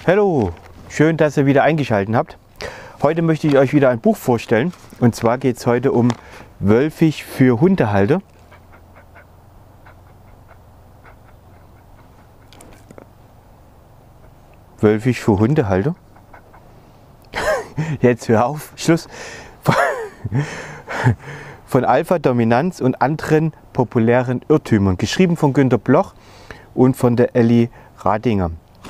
Hallo, schön, dass ihr wieder eingeschaltet habt. Heute möchte ich euch wieder ein Buch vorstellen. Und zwar geht es heute um Wölfisch für Hundehalter. Wölfisch für Hundehalter? Jetzt hör auf, Schluss. Von Alpha-Dominanz und anderen populären Irrtümern. Geschrieben von Günter Bloch und von der Elli Radinger.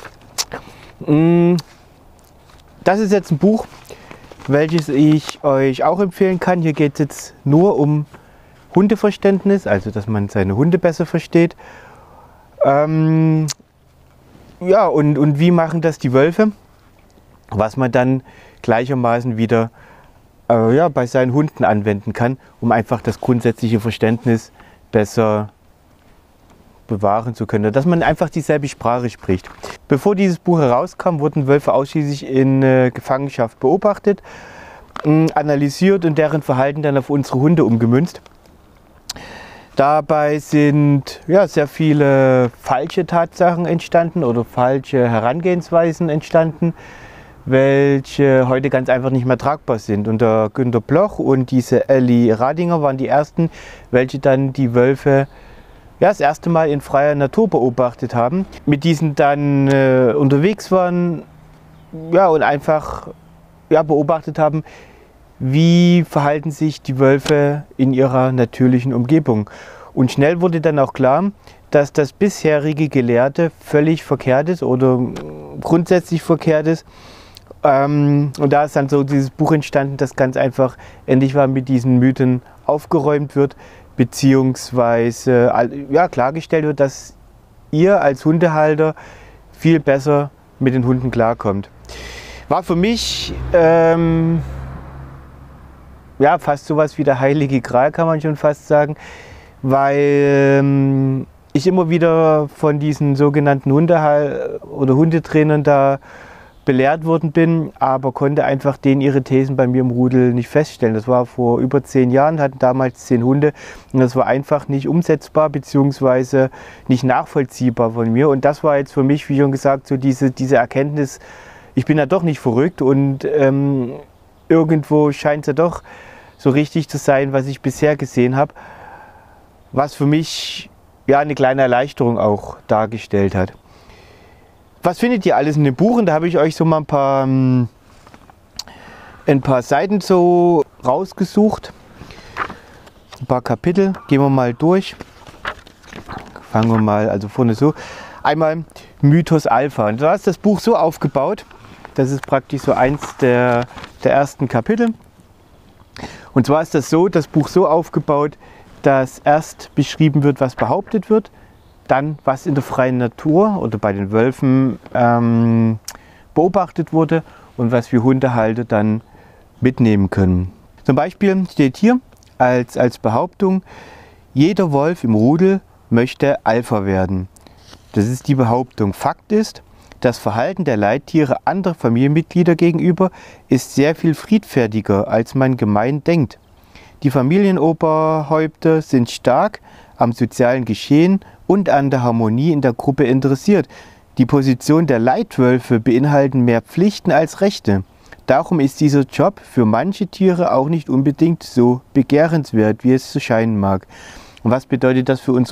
Das ist jetzt ein Buch, welches ich euch auch empfehlen kann. Hier geht es jetzt nur um Hundeverständnis, also dass man seine Hunde besser versteht. Ja, und wie machen das die Wölfe? Was man dann gleichermaßen wieder ja, bei seinen Hunden anwenden kann, um einfach das grundsätzliche Verständnis besser bewahren zu können, dass man einfach dieselbe Sprache spricht. Bevor dieses Buch herauskam, wurden Wölfe ausschließlich in Gefangenschaft beobachtet, analysiert und deren Verhalten dann auf unsere Hunde umgemünzt. Dabei sind ja, sehr viele falsche Tatsachen entstanden oder falsche Herangehensweisen entstanden, welche heute ganz einfach nicht mehr tragbar sind. Und der Günter Bloch und diese Elli Radinger waren die ersten, welche dann die Wölfe ja, das erste Mal in freier Natur beobachtet haben, mit diesen dann unterwegs waren, ja, und einfach ja, beobachtet haben, wie verhalten sich die Wölfe in ihrer natürlichen Umgebung. Und schnell wurde dann auch klar, dass das bisherige Gelehrte völlig verkehrt ist oder grundsätzlich verkehrt ist. Und da ist dann so dieses Buch entstanden, das ganz einfach endlich mal mit diesen Mythen aufgeräumt wird, beziehungsweise ja, klargestellt wird, dass ihr als Hundehalter viel besser mit den Hunden klarkommt. War für mich ja, fast sowas wie der heilige Gral, kann man schon fast sagen, weil ich immer wieder von diesen sogenannten Hundetrainern da belehrt worden bin, aber konnte einfach denen ihre Thesen bei mir im Rudel nicht feststellen. Das war vor über 10 Jahren, hatten damals 10 Hunde und das war einfach nicht umsetzbar bzw. nicht nachvollziehbar von mir. Und das war jetzt für mich, wie schon gesagt, so diese Erkenntnis, ich bin ja doch nicht verrückt und irgendwo scheint es ja doch so richtig zu sein, was ich bisher gesehen habe, was für mich ja eine kleine Erleichterung auch dargestellt hat. Was findet ihr alles in dem Buch? Und da habe ich euch so mal ein paar Seiten so rausgesucht. Ein paar Kapitel. Gehen wir mal durch. Fangen wir mal also vorne so. Einmal Mythos Alpha. Und da ist das Buch so aufgebaut. Das ist praktisch so eins der ersten Kapitel. Und zwar ist das Buch so aufgebaut, dass erst beschrieben wird, was behauptet wird. Dann, was in der freien Natur oder bei den Wölfen beobachtet wurde und was wir Hundehalter dann mitnehmen können. Zum Beispiel steht hier als Behauptung, jeder Wolf im Rudel möchte Alpha werden. Das ist die Behauptung. Fakt ist, das Verhalten der Leittiere anderer Familienmitglieder gegenüber ist sehr viel friedfertiger, als man gemein denkt. Die Familienoberhäupter sind stark am sozialen Geschehen und an der Harmonie in der Gruppe interessiert. Die Position der Leitwölfe beinhalten mehr Pflichten als Rechte. Darum ist dieser Job für manche Tiere auch nicht unbedingt so begehrenswert, wie es zu scheinen mag. Und was bedeutet das für uns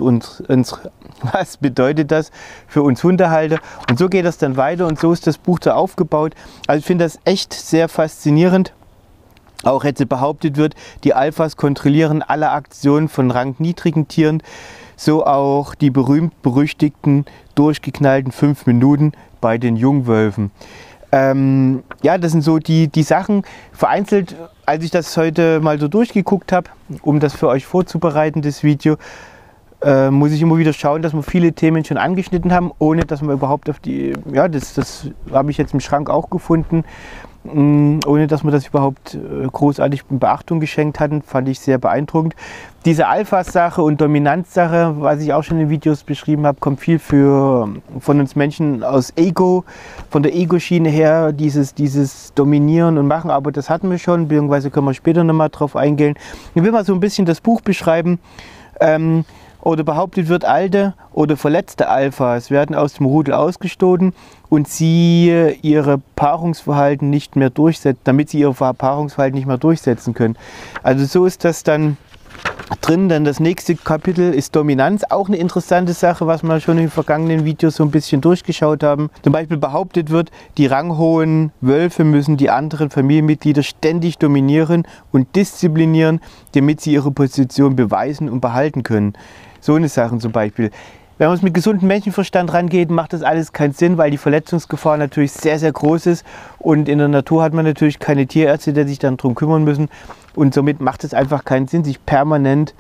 Hundehalter? Und so geht das dann weiter und so ist das Buch da aufgebaut. Also ich finde das echt sehr faszinierend. Auch jetzt behauptet wird, die Alphas kontrollieren alle Aktionen von rangniedrigen Tieren, so auch die berühmt-berüchtigten, durchgeknallten 5 Minuten bei den Jungwölfen. Ja, das sind so die Sachen, vereinzelt, als ich das heute mal so durchgeguckt habe, um das für euch vorzubereiten, das Video, muss ich immer wieder schauen, dass wir viele Themen schon angeschnitten haben, ohne dass man überhaupt auf die, ja, das habe ich jetzt im Schrank auch gefunden, ohne dass wir das überhaupt großartig in Beachtung geschenkt hatten, fand ich sehr beeindruckend. Diese Alpha-Sache und Dominanz-Sache, was ich auch schon in Videos beschrieben habe, kommt viel von uns Menschen aus Ego, von der Ego-Schiene her, dieses Dominieren und Machen, aber das hatten wir schon, beziehungsweise können wir später nochmal drauf eingehen. Ich will mal so ein bisschen das Buch beschreiben, Oder behauptet wird, alte oder verletzte Alphas werden aus dem Rudel ausgestoßen und sie ihre Paarungsverhalten nicht mehr durchsetzen, damit sie ihr Paarungsverhalten nicht mehr durchsetzen können. Also so ist das dann drin. Dann das nächste Kapitel ist Dominanz, auch eine interessante Sache, was wir schon in den vergangenen Videos so ein bisschen durchgeschaut haben. Zum Beispiel behauptet wird, die ranghohen Wölfe müssen die anderen Familienmitglieder ständig dominieren und disziplinieren, damit sie ihre Position beweisen und behalten können. So eine Sache zum Beispiel. Wenn man es mit gesundem Menschenverstand rangeht, macht das alles keinen Sinn, weil die Verletzungsgefahr natürlich sehr, sehr groß ist. Und in der Natur hat man natürlich keine Tierärzte, die sich dann darum kümmern müssen. Und somit macht es einfach keinen Sinn, sich permanent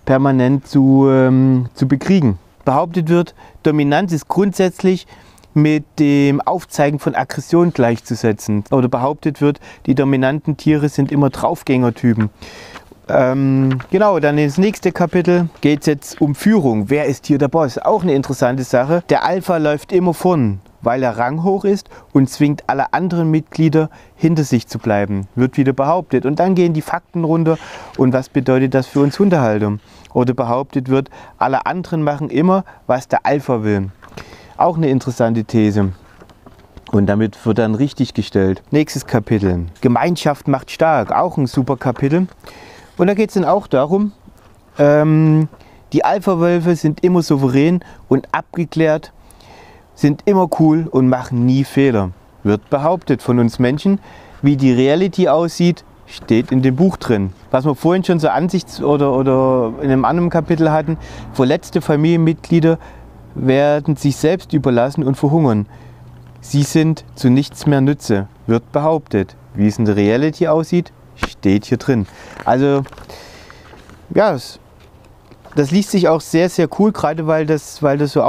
zu bekriegen. Behauptet wird, Dominanz ist grundsätzlich mit dem Aufzeigen von Aggression gleichzusetzen. Oder behauptet wird, die dominanten Tiere sind immer Draufgängertypen. Genau, dann ins nächste Kapitel geht es jetzt um Führung. Wer ist hier der Boss? Auch eine interessante Sache. Der Alpha läuft immer vorn, weil er ranghoch ist und zwingt alle anderen Mitglieder hinter sich zu bleiben. Wird wieder behauptet. Und dann gehen die Fakten runter. Und was bedeutet das für uns Hundehalter? Oder behauptet wird, alle anderen machen immer, was der Alpha will. Auch eine interessante These. Und damit wird dann richtig gestellt. Nächstes Kapitel. Gemeinschaft macht stark. Auch ein super Kapitel. Und da geht es dann auch darum, die Alpha-Wölfe sind immer souverän und abgeklärt, sind immer cool und machen nie Fehler. Wird behauptet von uns Menschen. Wie die Reality aussieht, steht in dem Buch drin. Was wir vorhin schon so oder in einem anderen Kapitel hatten, verletzte Familienmitglieder werden sich selbst überlassen und verhungern. Sie sind zu nichts mehr Nütze, wird behauptet. Wie es in der Reality aussieht, steht hier drin. Also ja, das liest sich auch sehr, sehr cool, gerade weil das so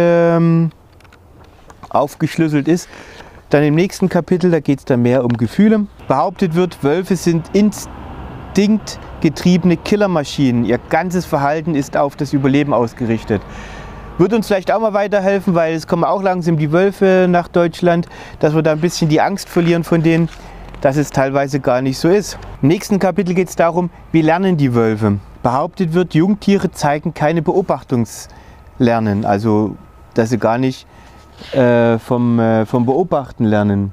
aufgeschlüsselt ist. Dann im nächsten Kapitel, da geht es dann mehr um Gefühle. Behauptet wird, Wölfe sind instinktgetriebene Killermaschinen. Ihr ganzes Verhalten ist auf das Überleben ausgerichtet. Wird uns vielleicht auch mal weiterhelfen, weil es kommen auch langsam die Wölfe nach Deutschland, dass wir da ein bisschen die Angst verlieren von denen, dass es teilweise gar nicht so ist. Im nächsten Kapitel geht es darum, wie lernen die Wölfe. Behauptet wird, Jungtiere zeigen keine Beobachtungslernen, also dass sie gar nicht vom Beobachten lernen.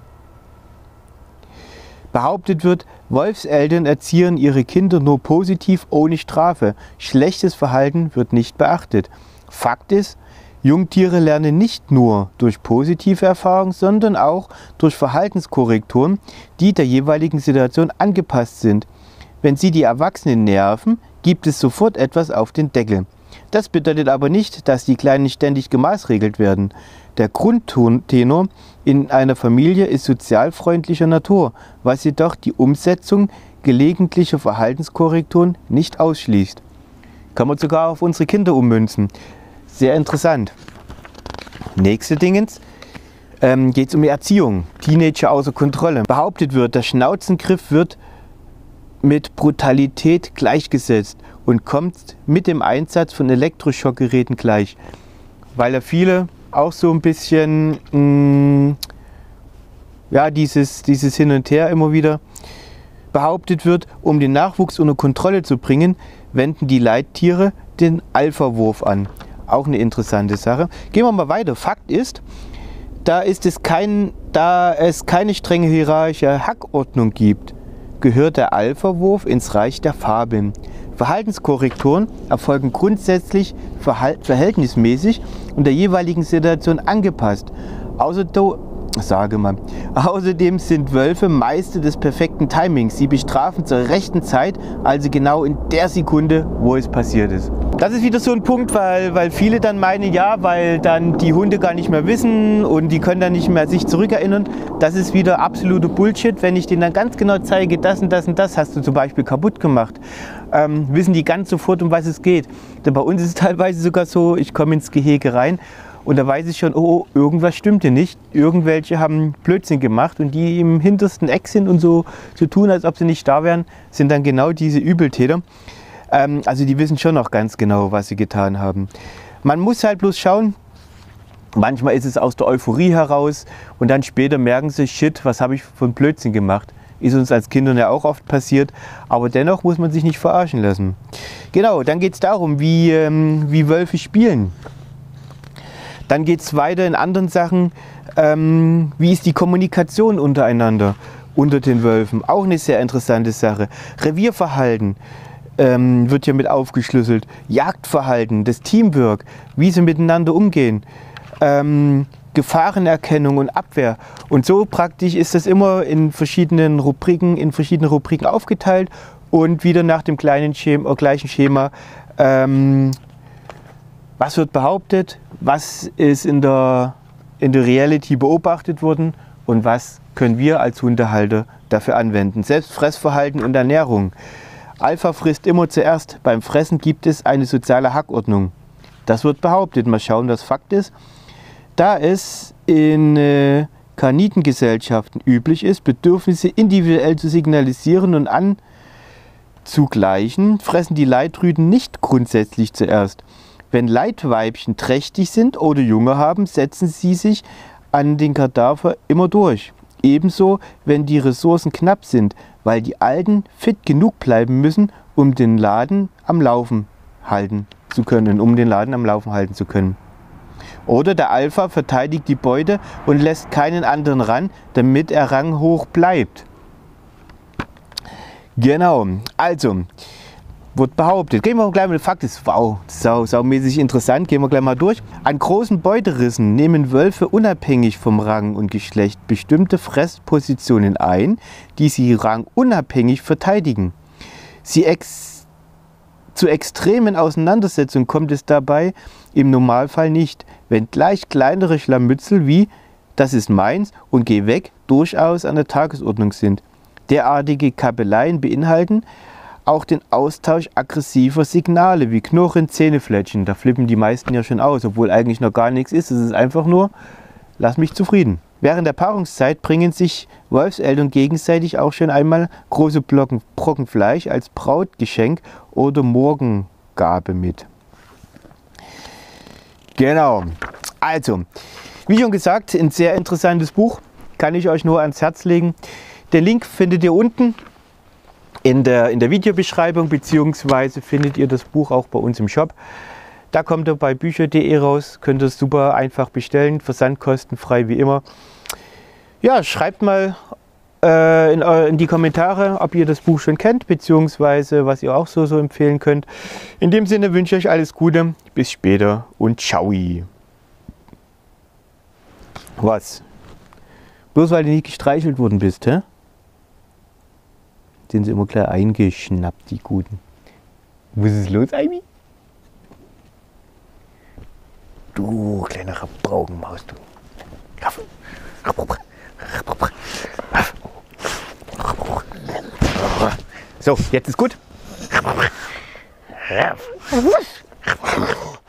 Behauptet wird, Wolfseltern erziehen ihre Kinder nur positiv, ohne Strafe. Schlechtes Verhalten wird nicht beachtet. Fakt ist, Jungtiere lernen nicht nur durch positive Erfahrungen, sondern auch durch Verhaltenskorrekturen, die der jeweiligen Situation angepasst sind. Wenn sie die Erwachsenen nerven, gibt es sofort etwas auf den Deckel. Das bedeutet aber nicht, dass die Kleinen ständig gemaßregelt werden. Der Grundtenor in einer Familie ist sozialfreundlicher Natur, was jedoch die Umsetzung gelegentlicher Verhaltenskorrekturen nicht ausschließt. Kann man sogar auf unsere Kinder ummünzen. Sehr interessant. Nächste Dingens geht es um die Erziehung. Teenager außer Kontrolle. Behauptet wird, der Schnauzengriff wird mit Brutalität gleichgesetzt und kommt mit dem Einsatz von Elektroschockgeräten gleich. Weil ja viele auch so ein bisschen ja, dieses Hin und Her immer wieder behauptet wird, um den Nachwuchs unter Kontrolle zu bringen, wenden die Leittiere den Alpha-Wurf an. Auch eine interessante Sache. Gehen wir mal weiter. Fakt ist, da es keine strenge hierarchische Hackordnung gibt, gehört der Alpha-Wurf ins Reich der Fabeln. Verhaltenskorrekturen erfolgen grundsätzlich verhältnismäßig und der jeweiligen Situation angepasst. Außerdem sind Wölfe Meister des perfekten Timings. Sie bestrafen zur rechten Zeit, also genau in der Sekunde, wo es passiert ist. Das ist wieder so ein Punkt, weil viele dann meinen, ja, weil dann die Hunde gar nicht mehr wissen und die können dann nicht mehr sich zurückerinnern. Das ist wieder absoluter Bullshit. Wenn ich denen dann ganz genau zeige, das und das und das hast du zum Beispiel kaputt gemacht, wissen die ganz sofort, um was es geht. Denn bei uns ist es teilweise sogar so, ich komme ins Gehege rein und da weiß ich schon, oh, irgendwas stimmt hier nicht. Irgendwelche haben Blödsinn gemacht und die im hintersten Eck sind und so tun, als ob sie nicht da wären, sind dann genau diese Übeltäter. Also die wissen schon noch ganz genau, was sie getan haben. Man muss halt bloß schauen, manchmal ist es aus der Euphorie heraus und dann später merken sie, shit, was habe ich für einen Blödsinn gemacht. Ist uns als Kindern ja auch oft passiert, aber dennoch muss man sich nicht verarschen lassen. Genau, dann geht es darum, wie Wölfe spielen. Dann geht es weiter in anderen Sachen, wie ist die Kommunikation untereinander, unter den Wölfen. Auch eine sehr interessante Sache. Revierverhalten wird hier mit aufgeschlüsselt. Jagdverhalten, das Teamwork, wie sie miteinander umgehen. Gefahrenerkennung und Abwehr. Und so praktisch ist das immer in verschiedenen Rubriken aufgeteilt und wieder nach dem gleichen Schema. Was wird behauptet, was ist in der Reality beobachtet worden und was können wir als Hundehalter dafür anwenden. Selbst Fressverhalten und Ernährung. Alpha frisst immer zuerst. Beim Fressen gibt es eine soziale Hackordnung. Das wird behauptet. Mal schauen, was Fakt ist. Da es in Kanitengesellschaften üblich ist, Bedürfnisse individuell zu signalisieren und anzugleichen, fressen die Leitrüden nicht grundsätzlich zuerst. Wenn Leitweibchen trächtig sind oder Junge haben, setzen sie sich an den Kadaver immer durch. Ebenso, wenn die Ressourcen knapp sind, weil die Alten fit genug bleiben müssen, um den Laden am Laufen halten zu können. Oder der Alpha verteidigt die Beute und lässt keinen anderen ran, damit er ranghoch bleibt. Genau, also wird behauptet. Gehen wir gleich mal, Fakt ist, wow, saumäßig interessant, gehen wir gleich mal durch. An großen Beuterissen nehmen Wölfe unabhängig vom Rang und Geschlecht bestimmte Fresspositionen ein, die sie rangunabhängig verteidigen. Zu extremen Auseinandersetzungen kommt es dabei im Normalfall nicht, wenngleich kleinere Scharmützel wie „das ist meins und geh weg" durchaus an der Tagesordnung sind. Derartige Kabeleien beinhalten auch den Austausch aggressiver Signale wie Knurren, Zähnefletschen. Da flippen die meisten ja schon aus, obwohl eigentlich noch gar nichts ist. Es ist einfach nur, lass mich zufrieden. Während der Paarungszeit bringen sich Wolfseltern gegenseitig auch schon einmal große Brocken Fleisch als Brautgeschenk oder Morgengabe mit. Genau, also, wie schon gesagt, ein sehr interessantes Buch, kann ich euch nur ans Herz legen. Den Link findet ihr unten in der Videobeschreibung, beziehungsweise findet ihr das Buch auch bei uns im Shop. Da kommt ihr bei bücher.de raus, könnt ihr es super einfach bestellen, versandkostenfrei wie immer. Ja, schreibt mal in die Kommentare, ob ihr das Buch schon kennt, beziehungsweise was ihr auch so empfehlen könnt. In dem Sinne wünsche ich euch alles Gute, bis später und ciao. Was? Bloß weil du nicht gestreichelt worden bist, hä? Sind sie immer gleich eingeschnappt, die Guten. Was ist los, Ivy? Du kleine Braugenmaus, du. So, jetzt ist gut.